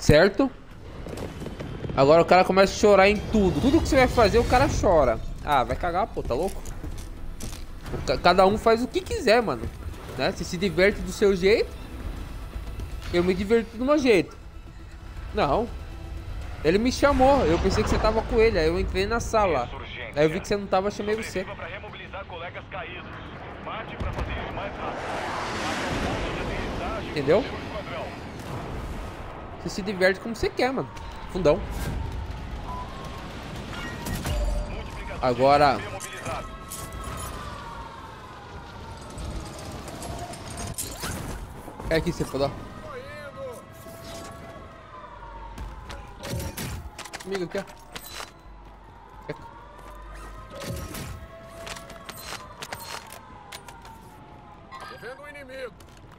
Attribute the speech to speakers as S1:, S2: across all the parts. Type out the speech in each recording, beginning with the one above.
S1: Certo? Agora o cara começa a chorar em tudo. Tudo que você vai fazer, o cara chora. Ah, vai cagar, pô, tá louco? Cada um faz o que quiser, mano, né? Você se diverte do seu jeito. Eu me diverto do meu jeito. Não. Ele me chamou, eu pensei que você tava com ele. Aí eu entrei na sala. Aí eu vi que você não tava, eu chamei você. Entendeu? Você se diverte como você quer, mano. Fundão. Agora... É aqui, você falou. Comigo aqui, ó.
S2: Tô vendo um inimigo.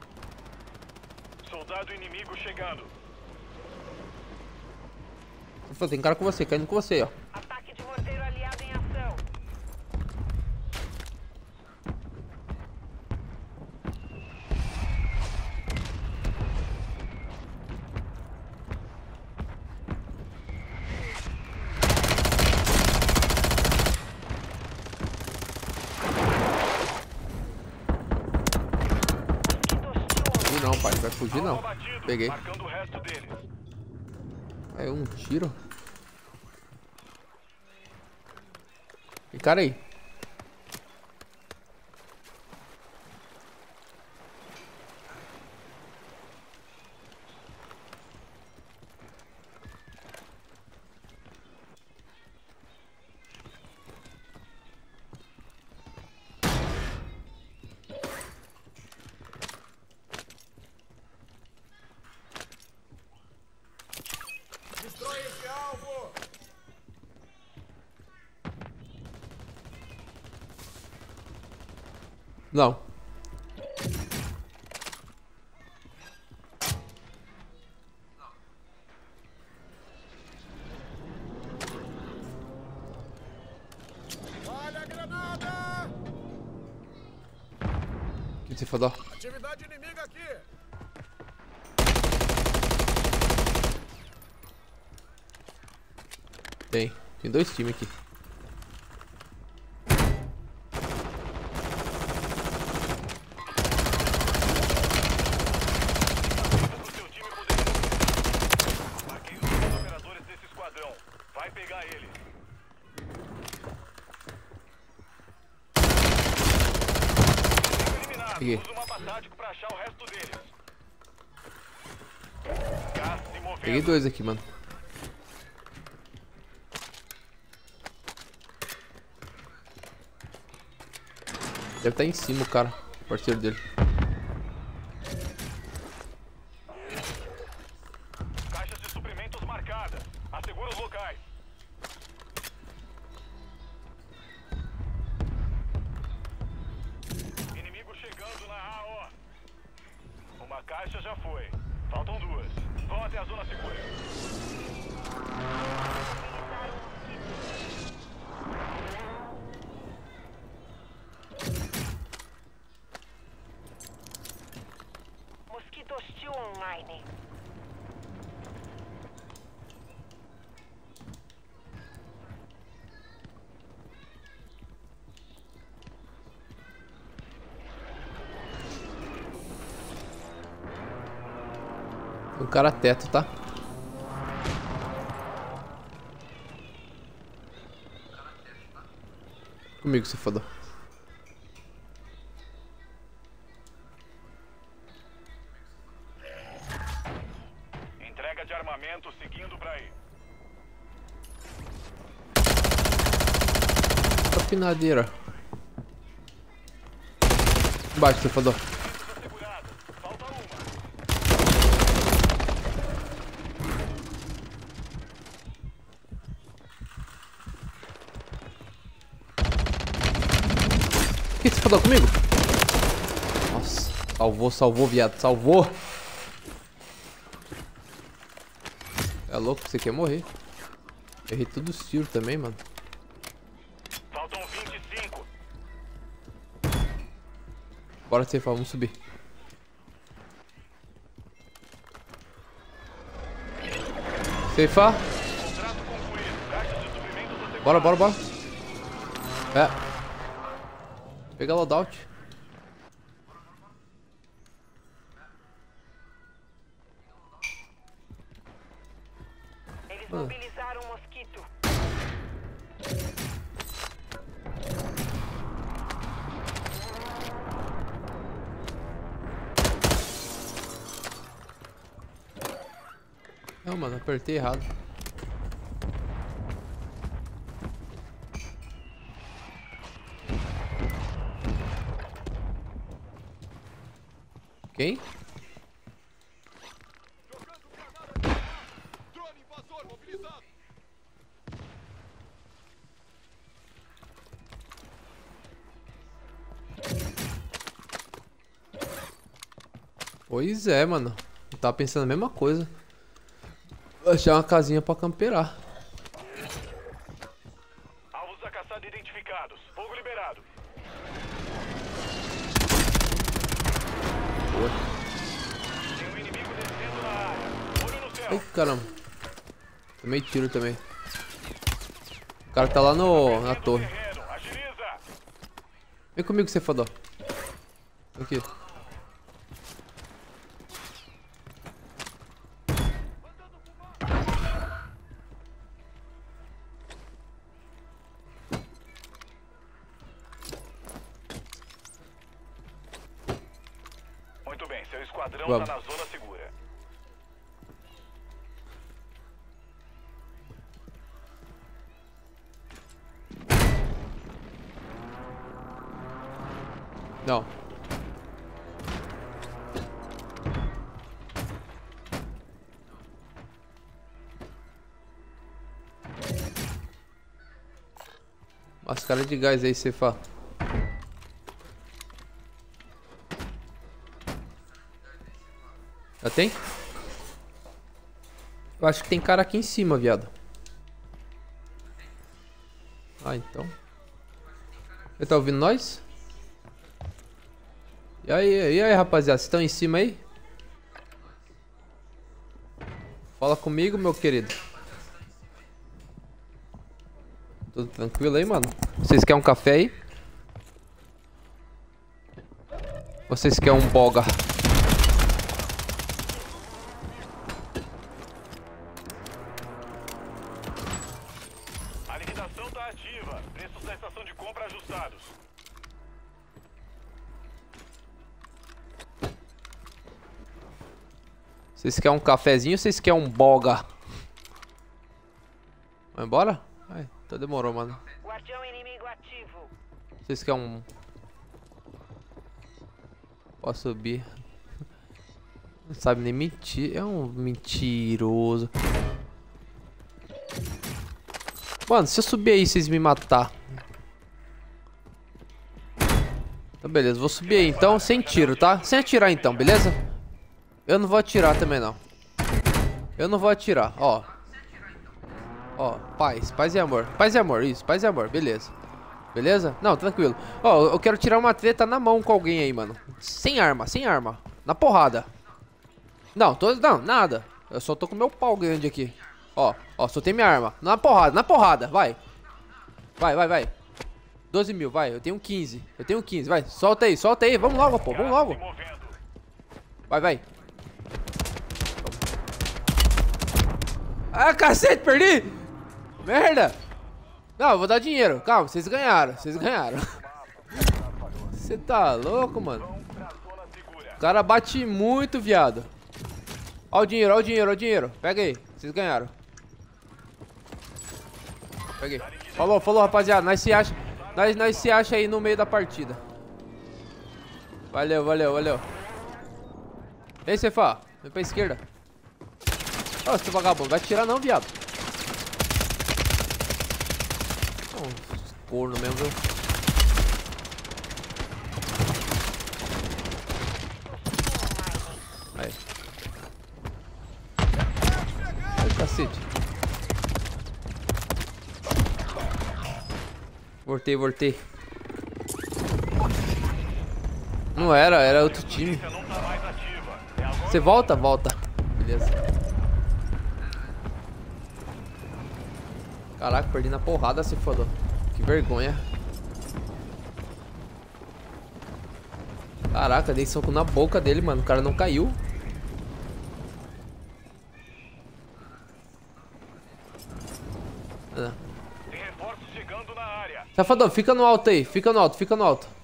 S2: Soldado inimigo chegando.
S1: Você falou, tem cara com você, caindo com você, ó.
S3: Ataque de morteiro aliado em ação.
S1: Fugir não, pai, não vai fugir não. Peguei.
S2: Marcando o resto deles.
S1: É um tiro. Tem cara aí.
S2: Destrói esse alvo.
S1: Não.
S2: Olha a granada.
S1: O que você falou?
S2: Atividade inimiga aqui.
S1: Tem dois times aqui.
S2: Seu time poderia... Marquei os operadores desse esquadrão. Vai pegar ele. Eliminado.
S1: Peguei.
S2: Usa o mapa tático pra achar o resto deles. Gás se movendo.
S1: Peguei dois aqui, mano. Deve estar em cima o cara, o parceiro dele.
S2: Caixas de suprimentos marcadas. Assegura os locais. Inimigo chegando na AO. Uma caixa já foi. Faltam duas. Vão até a zona segura.
S3: Mosquito hostil online.
S1: O cara teto, tá? Comigo, você falou.
S2: Entrega de armamento seguindo pra aí.
S1: Capinadeira. Embaixo, você falou.
S2: Assegurado. Falta uma.
S1: O que você falou comigo? Nossa, salvou, viado, salvou. É louco, você quer morrer. Errei todos os tiros também, mano.
S2: Faltam 25.
S1: Bora, Cefa, vamos subir. Ceifar.
S2: Contrato concluído. Caixa de suprimentos asseguradas.
S1: Bora, bora, bora. É. Pega loadout.
S3: Eles mobilizaram o mosquito.
S1: Não, mano, apertei errado. Quem?
S2: Drone invasor mobilizado.
S1: Pois é, mano. Eu tava pensando a mesma coisa. Vou achar uma casinha pra camperar.
S2: Alvos da caçada identificados. Fogo liberado. Tem um inimigo descendo na área. Olho no céu.
S1: Ai, caramba. Tomei tiro também. O cara tá lá na torre.
S2: Terreno. Agiliza.
S1: Vem comigo, você fodó. Aqui.
S2: Muito bem, seu esquadrão
S1: Vamos.
S2: tá na zona segura.
S1: Não. Máscara de gás aí, Cefa. Já tem? Eu acho que tem cara aqui em cima, viado. Ah, então. Ele tá ouvindo nós? E aí, rapaziada, vocês estão em cima aí? Fala comigo, meu querido. Tudo tranquilo aí, mano? Vocês querem um café aí? Vocês querem um boga?
S2: A liquidação tá ativa. Preços da estação de compra ajustados.
S1: Vocês querem um cafezinho ou vocês querem um boga? Vai embora? Ai, então demorou, mano.
S3: Guardião inimigo ativo.
S1: Vocês querem um... Posso subir. Não sabe nem mentir. É um mentiroso. Mano, se eu subir aí vocês me matar. Então beleza, vou subir aí então sem tiro, tá? Sem atirar então, beleza? Eu não vou atirar também não. Eu não vou atirar, ó. Ó, paz e amor. Paz e amor, isso, paz e amor, beleza. Beleza? Não, tranquilo. Ó, eu quero tirar uma treta na mão com alguém aí, mano. Sem arma, sem arma. Na porrada. Não, não, nada. Eu só tô com meu pau grande aqui. Ó, soltei minha arma. Na porrada, vai. Vai. 12 mil, vai, eu tenho 15. Vai, solta aí, vamos logo, pô, vamos logo.
S2: Se movendo.
S1: Vai. Ah, cacete, perdi! Merda! Não, eu vou dar dinheiro. Calma, vocês ganharam. Você tá louco, mano?
S2: Pra zona segura.
S1: O cara bate muito, viado. Ó o dinheiro. Pega aí, vocês ganharam. Peguei. Falou, rapaziada. Nós se acha aí no meio da partida. Valeu. Vem, Cefa. Vem pra esquerda. Ó, seu vagabundo. Vai atirar não, viado. Corno mesmo, viu? Aí. Ai, cacete. Voltei. Não era outro time.
S2: Você não tá mais ativa. É agora.
S1: Você volta? Beleza. Caraca, perdi na porrada, se fodou. Que vergonha. Caraca, dei soco na boca dele, mano. O cara não caiu.
S2: Tem reforços chegando na área.
S1: Safadão, fica no alto aí. Fica no alto, fica no alto.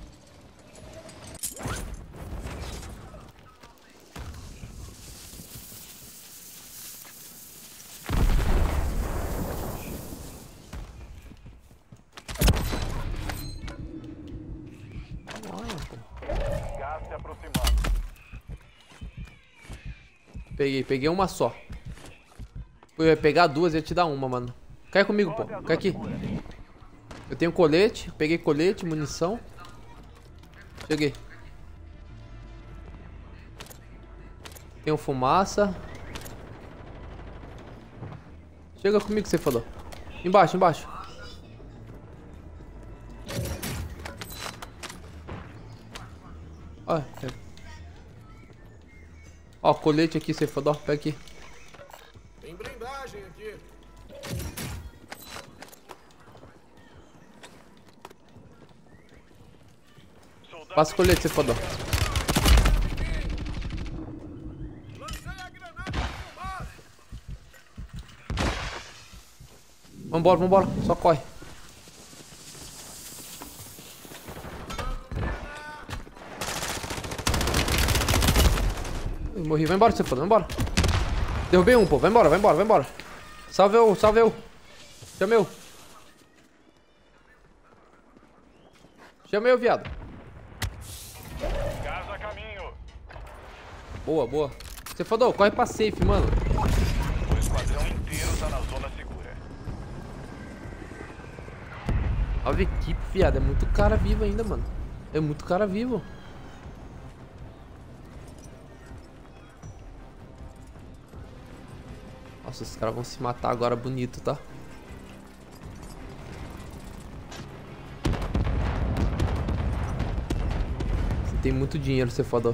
S2: Gás se aproximando.
S1: Peguei uma só. Eu ia pegar duas e ia te dar uma, mano. Cai comigo, pô. Cai aqui. Eu tenho colete. Peguei colete, munição. Cheguei. Tenho fumaça. Chega comigo, você falou. Embaixo, embaixo. Ó, ó, colete aqui, você falou. Pega aqui.
S4: Tem blindagem aqui.
S1: Passa o colete, você falou.
S4: Lancei a granada de fumaça.
S1: Vambora, vambora. Só corre. Eu morri. Vai embora, você falou. Vai embora. Derrubei um, pô. Vai embora, vai embora, vai embora. Salve eu, salve eu. Chama eu. Chama eu, viado.
S2: Gás a caminho.
S1: Boa, boa. Você falou, corre pra safe, mano.
S2: O esquadrão inteiro tá na zona segura.
S1: Olha a equipe, viado. É muito cara vivo ainda, mano. É muito cara vivo. Nossa, esses caras vão se matar agora bonito, tá? Você tem muito dinheiro, você foda.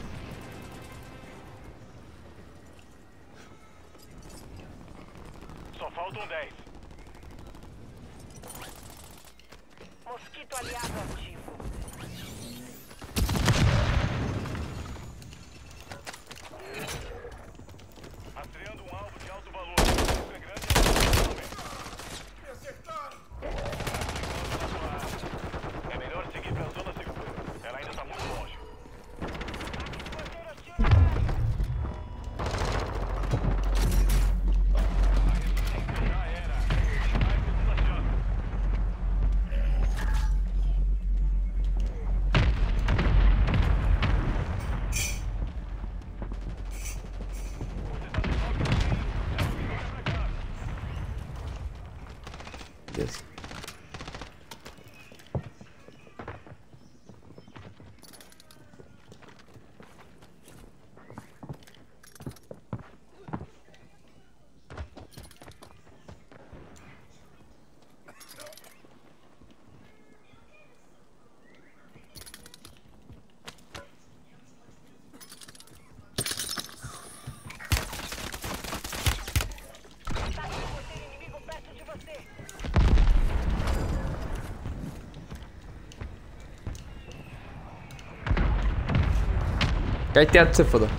S2: Só faltam 10.
S3: Mosquito aliado ativo.
S2: Rastreando um alvo de alto valor. O é grande e
S4: Me acertaram.
S2: é melhor seguir pra zona segura. Ela ainda tá muito longe. Já era. Mais segunda chance.
S1: Beleza.
S3: Tá com você, inimigo perto de você.
S1: Cai teto, você foda.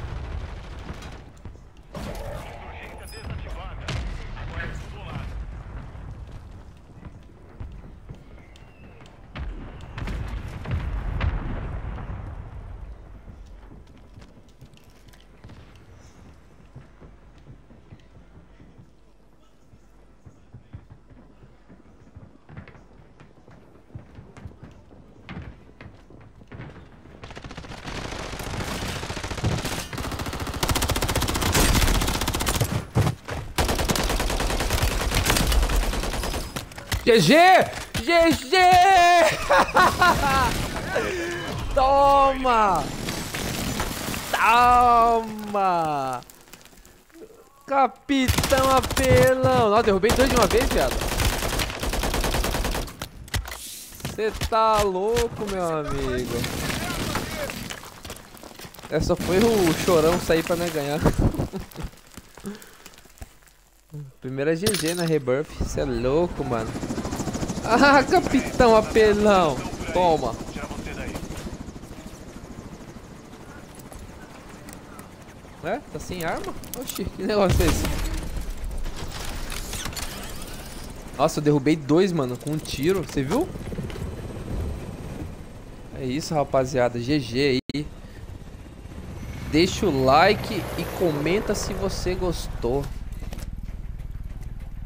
S2: Urgência desativada. Agora é tudo lado.
S1: GG! GG! Toma! Toma! Capitão Apelão! Nossa, derrubei dois de uma vez, viado. Você tá louco, meu amigo. Essa foi o chorão sair pra nós ganhar. Primeira GG na Rebirth. Você é louco, mano. Ah, capitão apelão. Toma.
S2: Tira você daí.
S1: É? Tá sem arma? Oxi, que negócio é esse? Nossa, eu derrubei 2, mano, com um tiro. Você viu? É isso, rapaziada. GG aí. Deixa o like e comenta se você gostou.